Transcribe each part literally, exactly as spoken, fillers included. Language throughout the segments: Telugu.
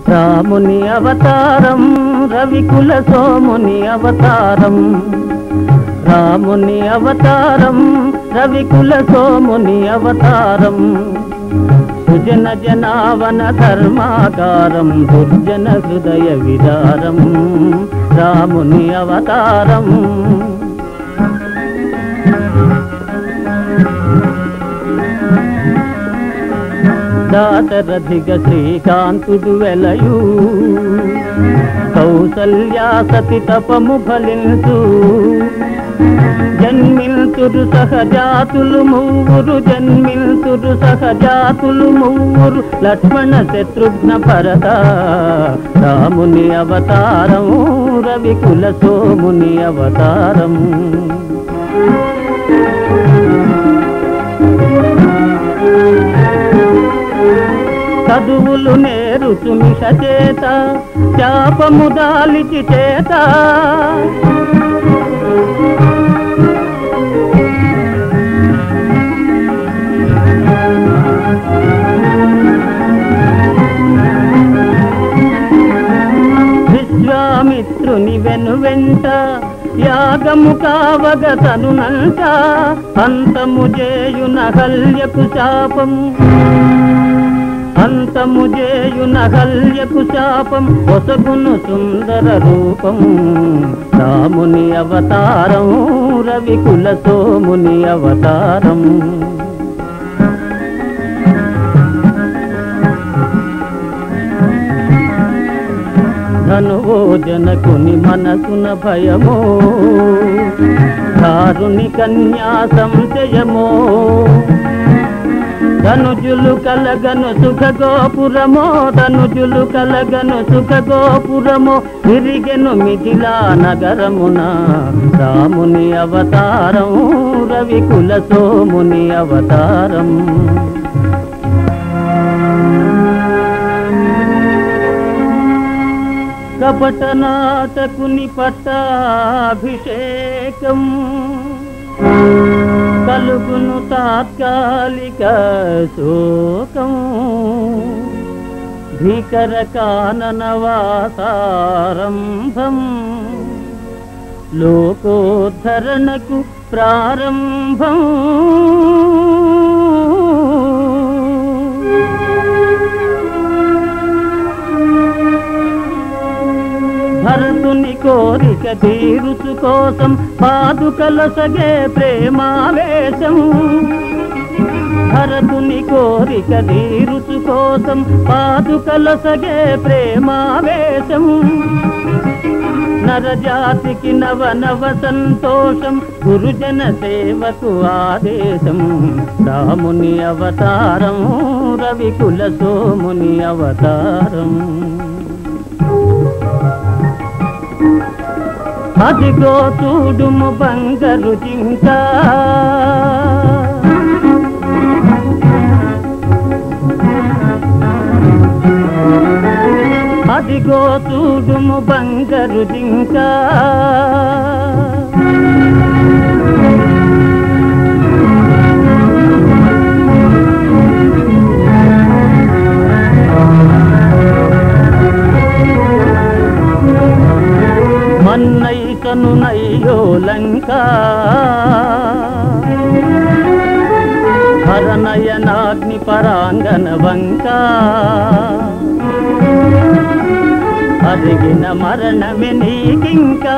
రాముని అవతారం రవికుల సోముని అవతారం రాముని అవతారం రవికుల సోముని అవతారం సుజన జనావన ధర్మాకారం దుర్జన హృదయ విదారం రాముని అవతారం దాశరథిగ శ్రీకాంతుడు వెలయు కౌసల్యా సతి తపము ఫలించు జన్మిల్తురు సహజాతులు మూవురు జన్మిల్తురు సహజాతులు మూవురు లక్ష్మణ శత్రుఘ్న భరత రాముని అవతారం రవికుల సోముని అవతారం చదువులు నేరుచు మిష చేత శాపము దాలిచి చేత విశ్వామిత్రుని వెను వెంట యాగము కావగ తనునంట అంతము చేయున హల్యకు శాపము అంతము చేయున హల్యకు శాపం ఒసగును సుందర రూపం రాముని అవతారం రవికుల సోముని అవతారం ధనువో జనకుని మనసున భయమో దారుని కన్యా సంశయమో ధనుజులు కలగను సుఖ గోపురమో ధనుజులు కలగను సుఖ గోపురమో తిరిగెను మిథిలా నగరమున రాముని అవతారం రవికుల సోముని అవతారం కపట నాటకుని పట్టాభిషేకం కలుగును తాత్కాలిక శోకం భీకర కాననవాసారంభం లోకోద్ధరణకు ప్రారంభం భరతుని కోరిక తీరుచు కోసం పాదుకల సగే ప్రేమావేశం భరతుని కోరిక తీరుచు కోసం పాదుకల సగే ప్రేమావేశం నరజాతికి నవ నవ సంతోషం గురుజన సేవకు ఆదేశం రాముని అవతారం రవికుల సోముని అవతారం అదిగో చూడుము బంగారు జింక అదిగో చూడుము బంగారు జింక మన్నైకను నయ్యో లంక హరనయనాగ్ని పరాంగన వంక అదిగిన మరణమే నీకింకా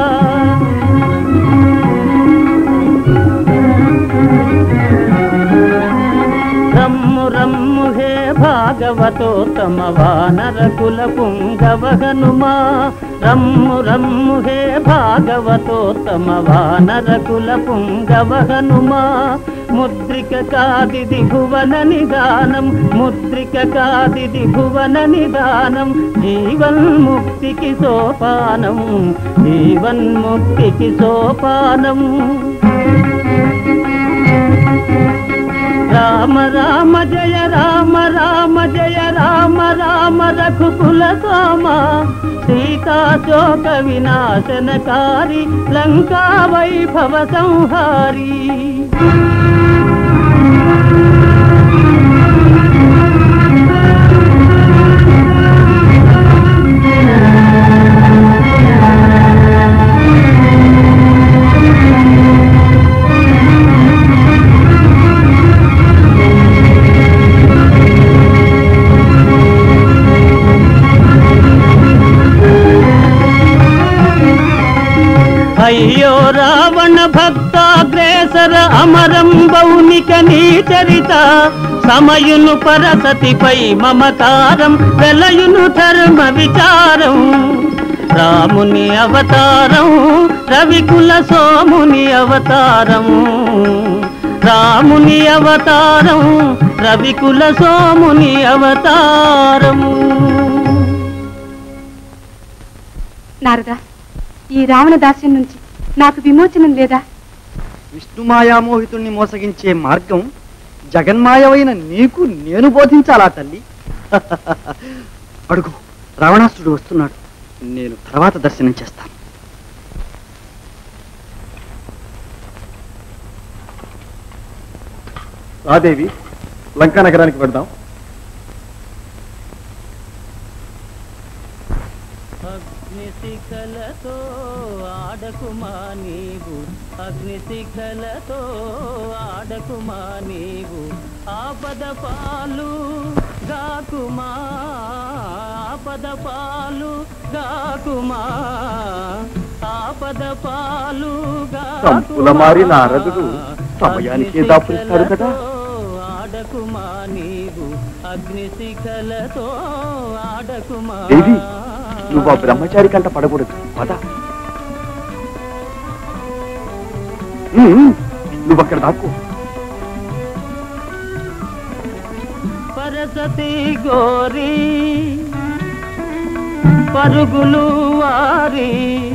రమ్ము రమ్ము హే భాగవతోత్తమ వానరకుల పుంగవ హనుమా రమ్ము రమ్ము హే భాగవతోత్తమ వానరకుల పుంగవ హనుమా ముద్రిక కాదిది భువన నిదానం ముద్రిక కాదిది భువన నిదానం జీవన్ముక్తికి సోపానం జీవన్ముక్తికి సోపానం రామ రామ జయ రామ రామ జయ రామ రామ రఘుకుల సోమ సీతా శోక వినాశనకారి లంకా వైభవ సంహారి భక్తాగ్రేసర అమరం బౌనిక నీ చరిత సమయును పరసతిపై మమకారం వెలయును ధర్మ విచారం రాముని అవతారం రవికుల సోముని అవతారం రాముని అవతారం రవికుల సోముని అవతారం. నారద, ఈ రావణ దాస్యం నుంచి నాకు విమోచనం లేదా? విష్ణుమాయామోహితుణ్ణి మోసగించే మార్గం జగన్మాయవైన నీకు నేను బోధించాలా తల్లి? అడుగు, రావణాసుడు వస్తున్నాడు. నేను తర్వాత దర్శనం చేస్తాను. రాదేవి, లంకా నగరానికి వెళ్దాం. అగ్నిశిఖలతో ఆడకుమా నీవు అగ్నిశిఖలతో ఆడకుమా నీవు ఆపద పాలు గాకుమా ఆపద పాలు గాకుమా ఆపద పాలు సంపుల మారి నారదుడు సమయానికే దాపురిస్తాడు కదా. ఆడకుమా నీవు అగ్నిశిఖలతో ఆడకుమా. దేవి, నువ్వు ఆ బ్రహ్మచారి కంట పడకూడదు. పద, నువ్వు అక్కడ దాక్కు. పరసతి గోరి పరుగులు వారి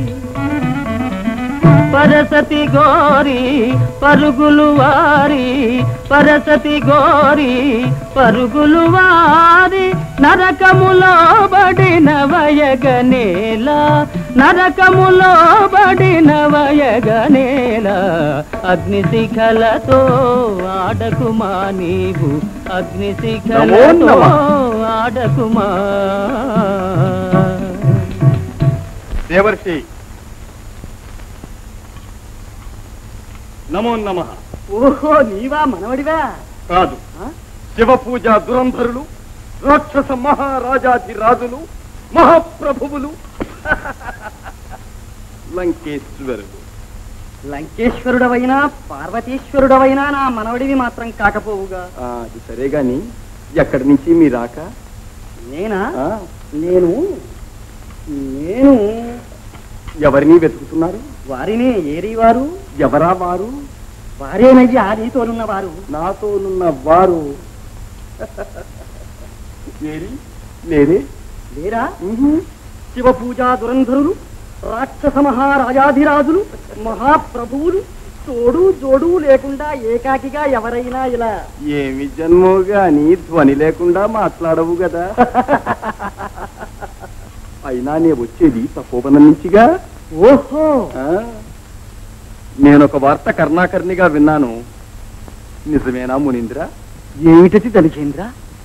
పరసతి గోరి పరుగులు వారి పరసతి గోరి పరుగులు వారి నరకములో బడిన వయగనేల నరకములో బడిన వయగనేల అగ్నిశిఖలతో ఆడకుమా నీవు అగ్నిశిఖలతో ఆడకుమా. దేవర్షి నమో నమః. ఓహో, నీవా మనవడివా? కాదు, శివ పూజ దురంధరులు, రాక్షస మహారాజాధిరాజులు, మహాప్రభువులు, లంకేశ్వరుడు. లంకేశ్వరుడవైనా పార్వతీశ్వరుడవైనా నా మనవడివి మాత్రం కాకపోవుగా. అది సరే గాని ఎక్కడి నుంచి మీ రాక? నేనా? నేను నేను ఎవరిని వెతుకుతున్నారు? వారినే. ఏరి వారు? ఎవరా వారు? వారేనయ్యా నీతోనున్న వారు. నాతోనున్న వారు ఏరి లేరే? లేరా? శివ పూజా దురంధరులు, రాక్షస మహారాజాధిరాజులు, మహాప్రభువులు, తోడు జోడు లేకుండా ఏకాకిగా ఎవరైనా ఇలా. ఏమి జన్మో గాని ధ్వని లేకుండా మాట్లాడవు కదా. అయినా నే వచ్చేది తపోవనం నుంచిగా. ఓహో, నేనొక వార్త కర్ణాకర్ణిగా విన్నాను. నిజమేనా మునీంద్ర? ఏమిటది దలిచేంద్ర?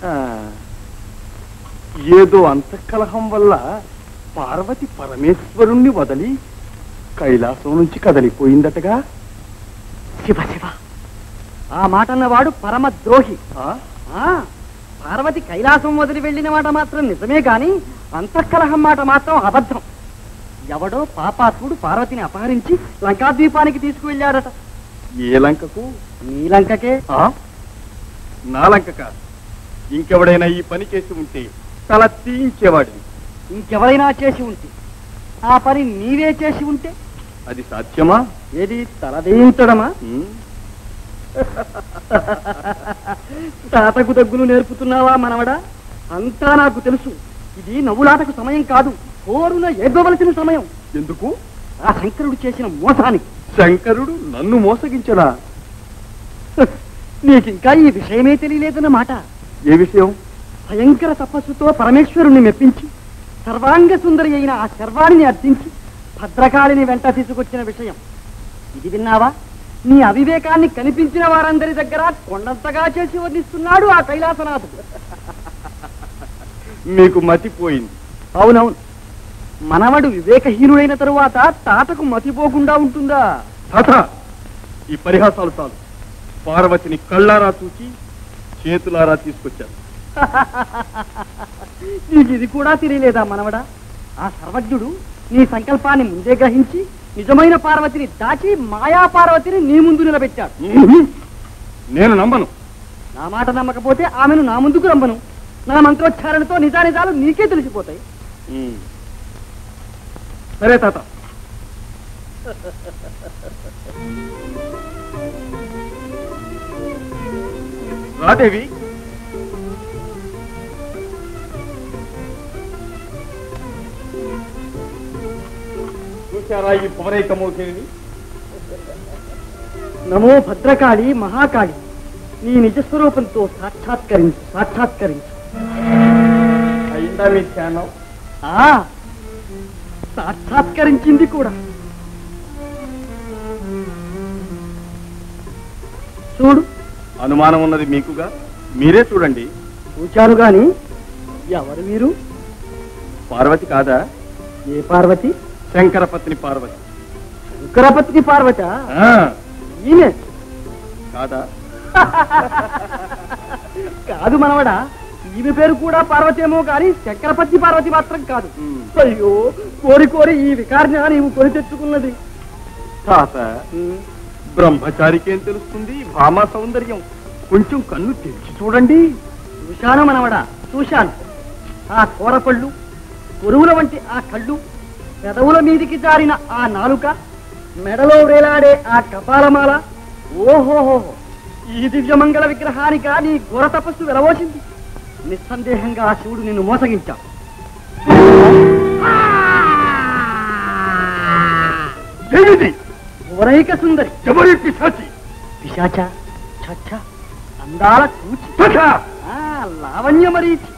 ఏదో అంతఃకలహం వల్ల పార్వతి పరమేశ్వరుణ్ణి వదిలి కైలాసం నుంచి కదలిపోయిందటగా. శివ శివ, ఆ మాట అన్నవాడు పరమ ద్రోహి. పార్వతి కైలాసం వదిలి వెళ్ళిన మాట మాత్రం నిజమే గాని అంతఃకలహం మాట మాత్రం అబద్ధం. ఎవడో పాపాత్ముడు పార్వతిని అపహరించి లంకాద్వీపానికి తీసుకువెళ్ళాడట. ఏ లంకకు? నీ లంకకే. నా లంక కాదు. ఇంకెవడైనా ఈ పని చేసి ఉంటే తల తీయించేవాడిని. ఇంకెవరైనా చేసి ఉంటే? ఆ పని నీవే చేసి ఉంటే? అది సాధ్యమా? ఏది తలదేయించడమా? తాతకు దగ్గులు నేర్పుతున్నావా మనవడా? అంతా నాకు తెలుసు. ఇది నవ్వులాటకు సమయం కాదు, కోరున ఎగ్గవలసిన సమయం. ఎందుకు? ఆ శంకరుడు చేసిన మోసానికి. శంకరుడు నన్ను మోసగించడా? నీకింకా ఈ విషయమే తెలియలేదన్నమాట. ఏ విషయం? భయంకర తపస్సుతో పరమేశ్వరుణ్ణి మెప్పించి సర్వాంగ సుందరి అయిన ఆ శర్వాణిని అర్థించి భద్రకాళిని వెంట తీసుకొచ్చిన విషయం. ఇది విన్నావా? నీ అవివేకాన్ని కనిపించిన వారందరి దగ్గర కొండంతగా చేసి వర్ణిస్తున్నాడు ఆ కైలాసనాథుడు. మీకు మతిపోయింది. అవునవును, మనవడు వివేకహీనుడైన తరువాత తాతకు మతిపోకుండా ఉంటుందా? తాత, ఈ పరిహాసాలు చాలు. పార్వతిని కళ్ళారా చూచి చేతులారా తీసుకొచ్చాను. నీకు ఇది కూడా తెలియలేదా మనవడా? ఆ సర్వజ్ఞుడు నీ సంకల్పాన్ని ముందే గ్రహించి నిజమైన పార్వతిని దాచి మాయా పార్వతిని నీ ముందు నిలబెట్టాడు. నేను నమ్మను. నా మాట నమ్మకపోతే ఆమెను నా ముందుకు రమ్మను. నా మంత్రోచ్చారణతో నిజానిజాలు నీకే తెలిసిపోతాయి. సరే తాత. రాదేవి, చూశారా ఈ పవరైక మోహిని? నమో భద్రకాళి మహాకాళి, నీ నిజస్వరూపంతో సాక్షాత్కరించు సాక్షాత్కరించు. అయిందా మీ ధ్యానం? ఆ సాక్షాత్కరించింది కూడా. చూడు. అనుమానం ఉన్నది మీకుగా, మీరే చూడండి. చూచాను గాని ఎవరు వీరు? పార్వతి కాదా? ఏ పార్వతి? శంకరపత్ని పార్వతి. శంకరపత్ని పార్వత? ఈమె కాదా? కాదు మనవడా, ఈమె పేరు కూడా పార్వతేమో కానీ శంకరపత్ని పార్వతి మాత్రం కాదు. అయ్యో, కోరి కోరి ఈ వికారిని నీవు కొని తెచ్చుకున్నది. తాత, బ్రహ్మచారికేం తెలుస్తుంది భామా సౌందర్యం? కొంచెం కన్ను తెరిచి చూడండి. చూశాను మనవడా, చూశాను. ఆ కూరపళ్ళు, కొరువుల వంటి ఆ కళ్ళు, పెదవుల మీదికి జారిన ఆ నాలుక, మెడలో వేలాడే ఆ కపాలమాల. ఓహోహో, ఈ దివ్యమంగళ విగ్రహానిక నీ ఘోర తపస్సు వెలవోసింది. నిస్సందేహంగా ఆ శివుడు నిన్ను మోసగించాడు. ఘోరైక సుందరి, ఎవరి పిశాచి? పిశాచ, ఛ, అందాల కూచి, లావణ్య మరీచి.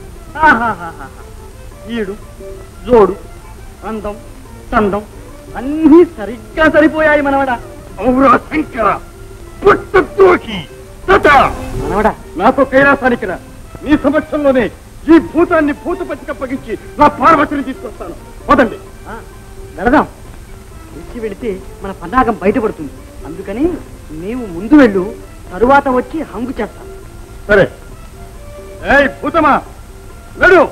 ఈడు, జోడు, అందం, చందం అన్నీ సరిగ్గా సరిపోయాయి మనవడా. ఔరా శంకర, మనవడా, నాతో కైలాసానికి రా. నీ సమక్షంలోనే ఈ భూతాన్ని భూతపతికి అప్పగించి నా పార్వతిని తీసుకొస్తాను. వదండి. వెళదాం. వచ్చి వెళితే మన పన్నాగం బయటపడుతుంది. అందుకని నీవు ముందు వెళ్ళు, తరువాత వచ్చి హంగు చేస్తాను. సరే. ఏయ్ భూతమా, వెళ్ళు.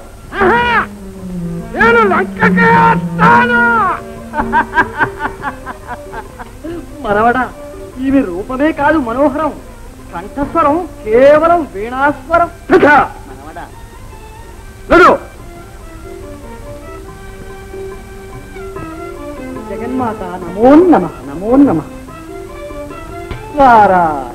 నేను లంకకే వస్తాను. మనవడా, ఈమె రూపమే కాదు మనోహరం, కంఠస్వరం కేవలం వీణాస్వరం. మనవడా, వెళ్ళు. జగన్మాత నమో నమః, నమో నమః. నారాయణ.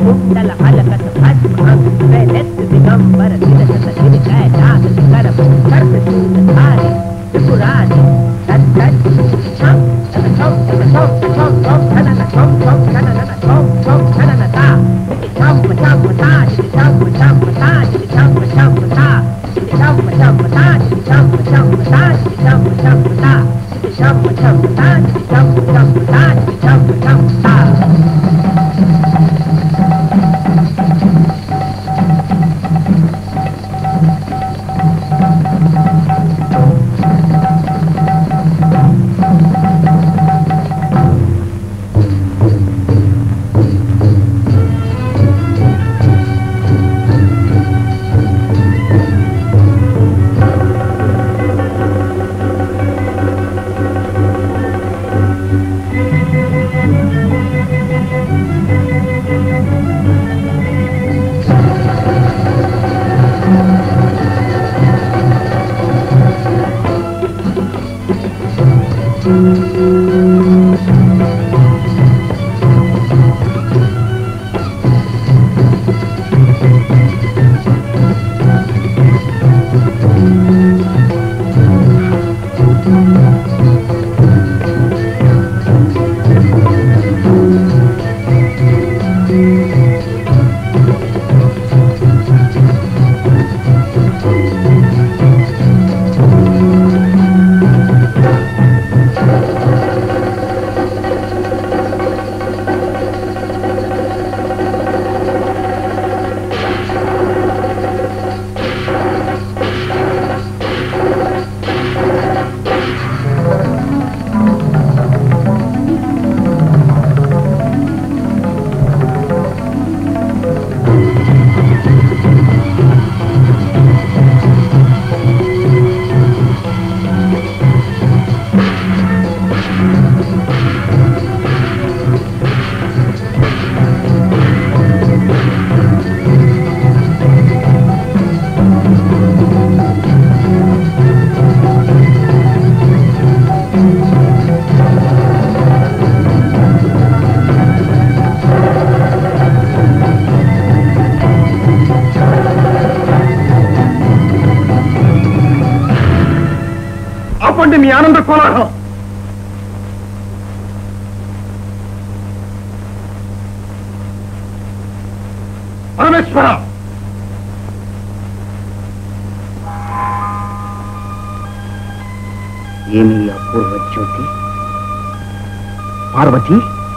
కుండల అలకత భస్మ అంకురే నెత్తి దిగంబర తిలకత తిరికాయ నాగ కరమ సర్వశూలధారి త్రిపురారి తత్ తత్ ఛం తన ఛం తన ఛం ఛం ఛం తన ఛం ఛం తన ఛం ఛం తన తా తి ఛం ఛం తా తి ఛం ఛం తా తి ఛం ఛం తా తి ఛం ఛం తా తి ఛం ఛం తా తి ఛం ఛం తా తి ఛం ఛం తా తి ఛం ఛం తా తి ఛం ఛం తా మీ ఆనంద కోలాహలం. పరమేశ్వర, ఏమి అపూర్వ జ్యోతి, పార్వతి,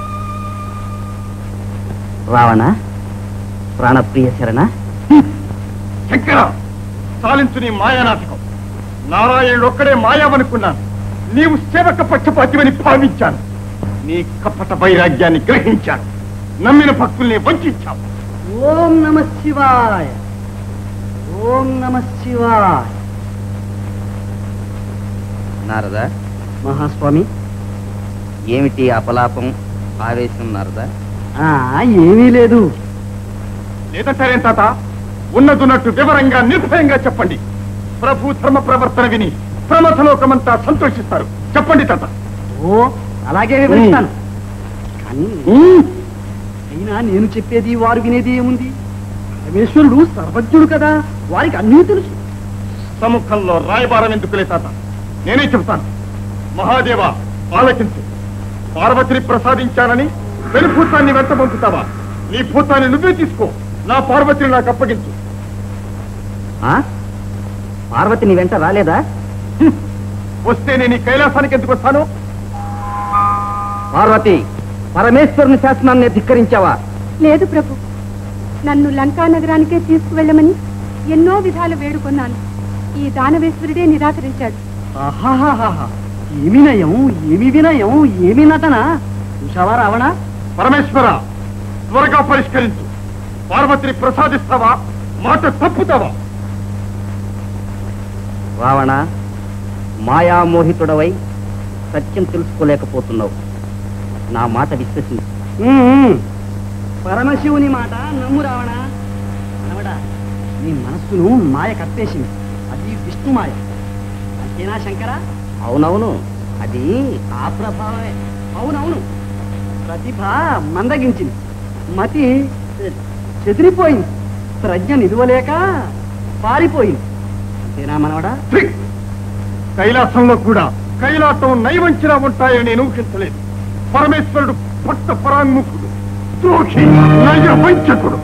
రావణ, ప్రాణప్రియ శరణ. శంకర, సాలించు నీ మాయానాటకం. నారాయణుడు ఒక్కడే మాయావనుకున్నాను, నీవు సేవక పక్షపాతివని భావించాను. నీ కపట వైరాగ్యాన్ని గ్రహించాను, నమ్మిన భక్తుల్ని వంచావు. ఓం నమ శివాయ, ఓం నమ శివాయ. నారద, మహాస్వామి, ఏమిటి అపలాపం, ఆవేశం నారద? ఏమీ లేదు. లేదంటారేం తాత? ఉన్నదున్నట్టు వివరంగా నిర్భయంగా చెప్పండి. ప్రభు ధర్మ ప్రవర్తన విని ప్రమథలోకమంతా సంతోషిస్తారు. చెప్పండి తాత. ఓ అలాగే వివరిస్తాను. కానీ అయినా నేను చెప్పేది వారు వినేది ఏముంది? పరమేశ్వరుడు సర్వజ్ఞుడు కదా, వారికి అన్నీ తెలుసు. సముఖంలో రాయబారం ఎందుకులే తాత, నేనే చెబుతాను. మహాదేవ, ఆలకించు. పార్వతిని ప్రసాదించానని వెనుభూతాన్ని వెంట పంపుతావా? నీ భూతాన్ని నువ్వే తీసుకో, నా పార్వతిని నాకు అప్పగించు. పార్వతి నీ వెంట రాలేదా? వస్తే నేను ఈ కైలాసానికి ఎందుకు వస్తాను? పార్వతి, పరమేశ్వరుని శాసనాన్ని ధిక్కరించావా? లేదు ప్రభు, నన్ను లంకా నగరానికే తీసుకువెళ్ళమని ఎన్నో విధాలు వేడుకొన్నాను. ఈ దానవేశ్వరుడే నిరాకరించాడు. ఏమి నయం, ఏమి వినయం, ఏమి నటన! చూశావా రావణ? పరమేశ్వర, త్వరగా పరిష్కరించు. పార్వతిని ప్రసాదిస్తావా, మాట తప్పుతావా? రావణ, మాయామోహితుడవై సత్యం తెలుసుకోలేకపోతున్నావు. నా మాట విశ్వసించు. పరమశివుని మాట నమ్ము రావణ. రావడా, నీ మనస్సును మాయ కప్పేసింది. అది విష్ణు మాయ. అంతేనా శంకర? అవునవును, అది ఆ ప్రభావమే. అవునవును, ప్రతిభ మందగించింది, మతి చెదిరిపోయింది. ప్రజ్ఞ నిలువలేక పారిపోయింది. అంతేనా మనవడా? కైలాసంలో కూడా కైలాసం నైవంచిలా ఉంటాయని నేను ఊహించలేదు. పరమేశ్వరుడు భక్త పరాంగుఖుడు, ద్రోహి, నయవంచకుడు.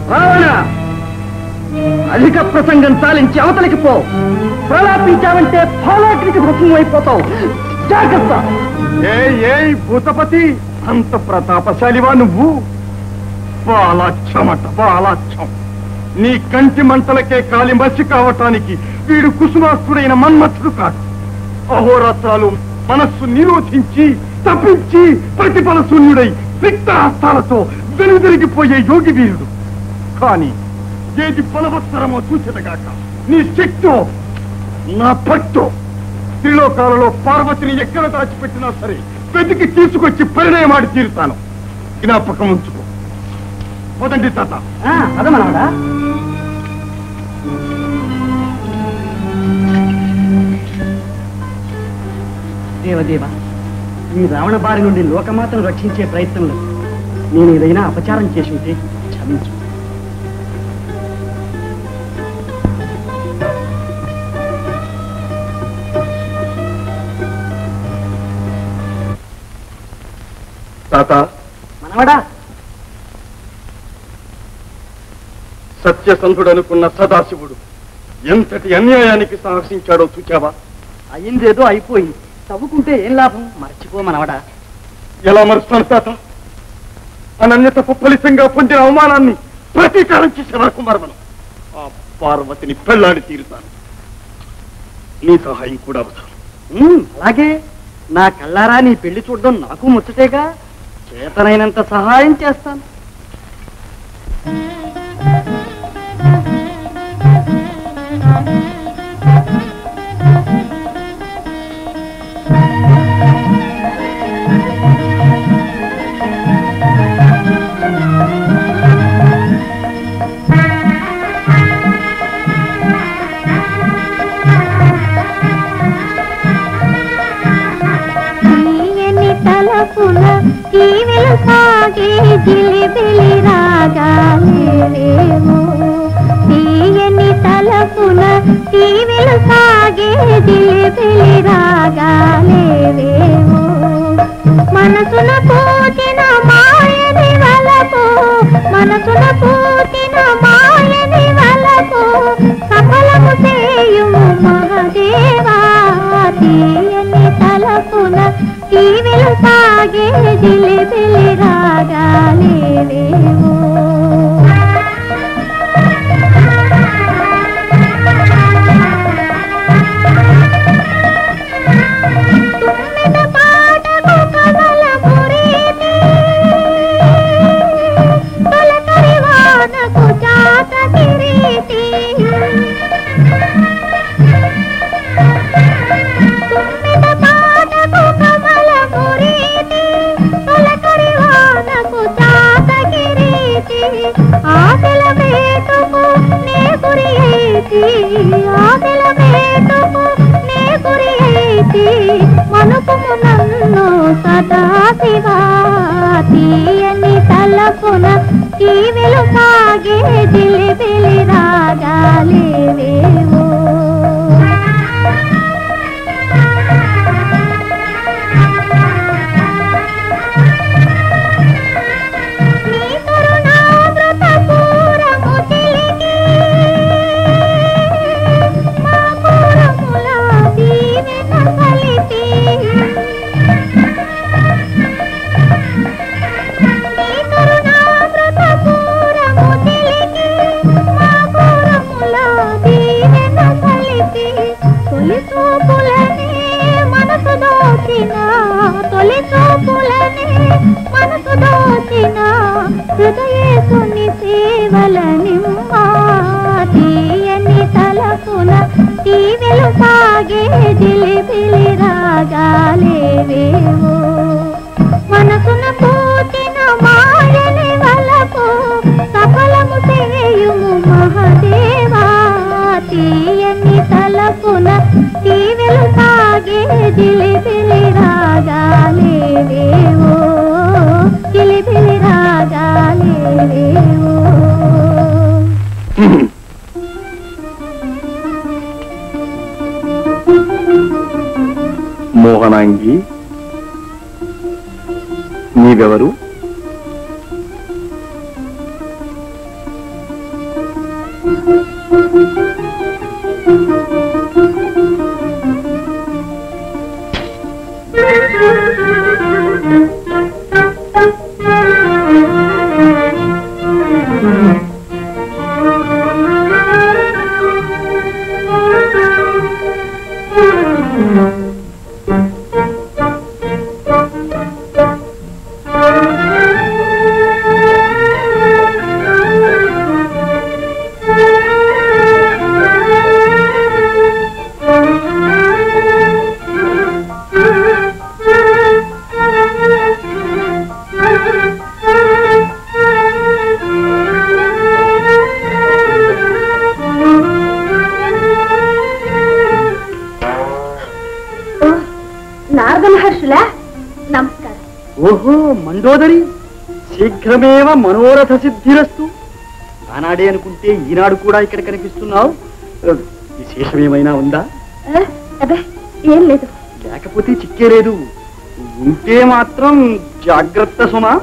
అధిక ప్రసంగం చాలించి అవతలికి పో. ప్రలాపించావంటే ఫలాగ్నికి భృతం అయిపోతావు. జాగ్రత్త. ఏ ఏ భూతపతి, అంత ప్రతాపశాలివా నువ్వు? బాలాక్షమట బాలాక్షం. నీ కంటి మంటలకే కాలి మసి కావటానికి వీడు కుసుమాస్తుడైన మన్మథుడు కాదు. అహోరాత్రాలు మనస్సు నిరోధించి తప్పించి ప్రతిఫల శూన్యుడై రిక్తహస్తాలతో వెనుదిరిగిపోయే యోగి వీరుడు. కాని ఏది బలవత్తరమో చూచెదగాక నీ శక్తో నా భక్తో త్రిలోకాలలో పార్వతిని ఎక్కడ దాచిపెట్టినా సరే వెతికి తీసుకొచ్చి పరిణయమాడి తీరుతాను. జ్ఞాపకం ఉంచుకో. పోదండి తాత. అదే మనవడా. దేవదేవ, ఈ రావణ బారి నుండి లోకమాతను రక్షించే ప్రయత్నంలో నేను ఏదైనా అపచారం చేసి ఉంటే క్షమించు. తాత. మనవడా. సత్యసంధుడు అనుకున్న సదాశివుడు ఎంతటి అన్యాయానికి సాహసించాడో చూచావా? అయిందేదో అయిపోయింది. తవ్వుకుంటే ఏం లాభం? మర్చిపో మనవడా. ఎలా మరుస్తాను తాత? అనన్యత ఫలితంగా పొందిన అవమానాన్ని ప్రతీకారం చేసే వరకు మరవను. ఆ పార్వతిని పెళ్లాడి తీరుతాను. నీ సహాయం కూడా అవసరం. అలాగే. నా కళ్ళారా నీ పెళ్లి చూడడం నాకు ముచ్చటేగా. చేతనైనంత సహాయం చేస్తాను. జీవెలు సాగే జిలిబిలి రాగాలేవేమో, తీయని తలపున జీవెలు సాగే జిలిబిలి రాగాలేవేమో, మనసున పూచిన మాయని వలపు, మనసున పూచిన మాయని వలపు సఫలము చేయుము మహదేవా, తీయని తలపున జీవెలు సాగే జిలిబిలి రాగాలేవేమో. తుమ్మిద పాటకు కమల మురీతి, తొలకరి వానకు జాత కిరీటి, తుమ్మిద పాటకు కమల మురీతి, తొలకరి వానకు జాత కిరీటి, ఆశల వేటుకు నే గురి అయితి, ఆశల వేటుకు నే గురి అయితి, మనుకుము నన్ను సదా శివా, తీయని తలపున జీవెలు సాగే జిలిబిలి రాగాలేవేమో. నీ కరుణామృత పూరము చిలికి మా పూరముల దీవెన కలిపి, నీ కరుణామృత పూరము చిలికి మా పూరముల దీవెన కలిపి, తొలి చూపులనే మనసు దోచిన, తొలి చూపులనే మనసు దోచిన హృదయేశుని సేవల నిమ్మా, తీయని తలపున జీవెలు సాగే జిలిబిలి రాగాలేవేమో, మనసున పూచిన మాయని వలపు సఫలము చేయుము మహదేవా, తీయని తలపున జీవెలు సాగే జిలిబిలి రాగాలేవేమో, జిలిబిలి రాగాలేవేమో. తంగి నీవెవరు? ఓహో మండోదరి, శీఘ్రమేవ మనోరథ సిద్ధిరస్తు. ఆనాడే అనుకుంటే ఈనాడు కూడా ఇక్కడ కనిపిస్తున్నావు. విశేషమేమైనా ఉందా? ఏం లేదు. లేకపోతే చిక్కే లేదు, ఉంటే మాత్రం జాగ్రత్త సుమా.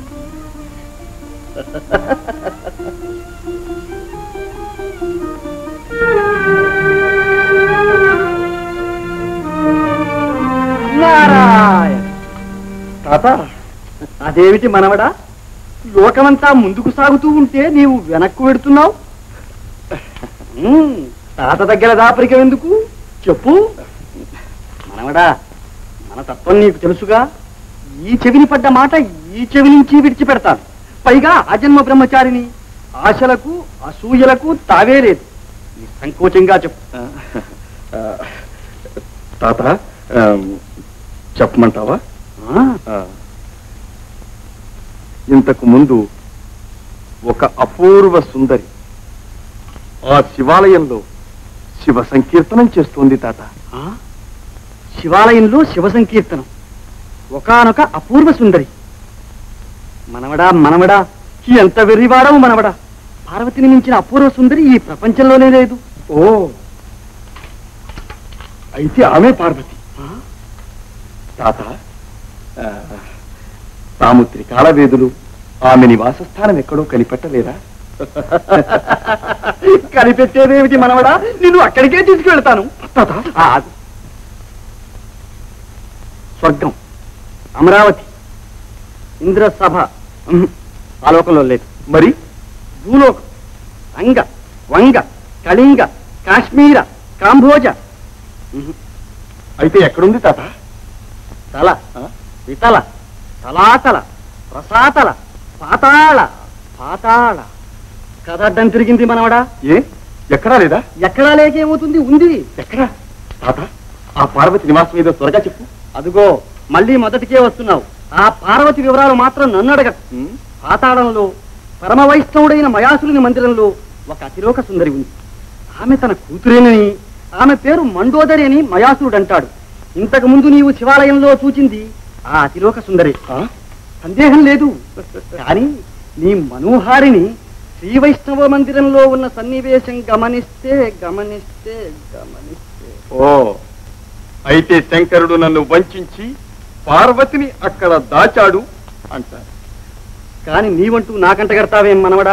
నారాయణ తాత, అదేమిటి మనవడా, లోకమంతా ముందుకు సాగుతూ ఉంటే నీవు వెనక్కు పెడుతున్నావు. తాత దగ్గర దాపరికం ఎందుకు చెప్పు. మనవడా, మన తత్వం నీకు తెలుసుగా. ఈ చెవిని పడ్డ మాట ఈ చెవి నుంచి విడిచిపెడతాను. పైగా ఆజన్మ బ్రహ్మచారిని, ఆశలకు అసూయలకు తావే లేదు. సంకోచంగా చెప్పు. తాత చెప్పమంటావా? ఇంతకు ముందు ఒక అపూర్వ సుందరి ఆ శివాలయంలో శివ సంకీర్తనం చేస్తోంది తాత. శివాలయంలో శివ సంకీర్తనం, ఒకానొక అపూర్వ సుందరి. మనవడా మనవడా, ఎంత వెర్రివాడవు మనవడా. పార్వతిని మించిన అపూర్వ సుందరి ఈ ప్రపంచంలోనే లేదు. ఓ, అయితే ఆమె పార్వతి. తాత, తాము త్రికాల వేదులు ఆమె నివాసస్థానం ఎక్కడో కనిపెట్టలేరా? కనిపెట్టేదేమిటి మనవడా, నిన్ను అక్కడికే తీసుకెళ్తాను. స్వర్గం, అమరావతి, ఇంద్రసభ ఆలోకంలో లేదు. మరి భూలోకం, అంగ, వంగ, కళింగ, కాశ్మీర, కాంభోజ. అయితే ఎక్కడుంది తాత? తల, వితల, తలాతల, ప్రసాతల, పాతాళ, పాతాళ. కదడ్డం తిరిగింది మనవడా. ఏ, ఎక్కడా లేదా? ఎక్కడా లేకేమవుతుంది, ఉంది. ఎక్కడా? తాత, ఆ పార్వతి నివాసం ఏదో త్వరగా చెప్పు. అదుగో మళ్ళీ మొదటికే వస్తున్నావు. ఆ పార్వతి వివరాలు మాత్రం నన్ను అడగ. పాతాళంలో పరమ వైష్ణవుడైన మయాసురుని మందిరంలో ఒక అతిలోక సుందరి ఉంది. ఆమె తన కూతురేనని, ఆమె పేరు మండోదరి అని మయాసురుడు అంటాడు. ఇంతకు ముందు నీవు శివాలయంలో చూచింది ఆ అతిలోక సుందరి, సందేహం లేదు. కానీ నీ మనోహారిని శ్రీ వైష్ణవ మందిరంలో ఉన్న సన్నివేశం గమనిస్తే గమనిస్తే గమనిస్తే ఓ, అయితే శంకరుడు నన్ను వంచి పార్వతిని అక్కడ దాచాడు అంటారు. కానీ నీవంటూ నాకంట కడతావేం మనవడా?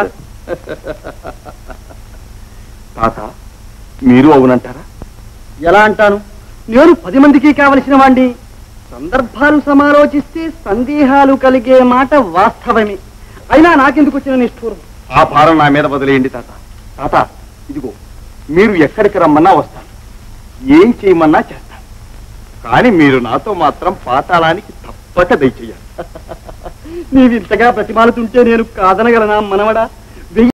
తాత, మీరు అవునంటారా? ఎలా అంటాను? నేను పది మందికి కావలసిన వాణ్ణి. సందర్భాలు సమాలోచిస్తే సందేహాలు కలిగే మాట వాస్తవమే. అయినా నాకెందుకు వచ్చిన నిష్ఠూరం? ఆ భారం నా మీద వదిలేయండి తాత. తాత, ఇదిగో మీరు ఎక్కడికి రమ్మన్నా వస్తాను, ఏం చేయమన్నా చేస్తాను. కానీ మీరు నాతో మాత్రం పాతాళానికి తప్పక దయచేయాలి. నీవింతగా ప్రతిమాలుతుంటే నేను కాదనగలనా మనవడా?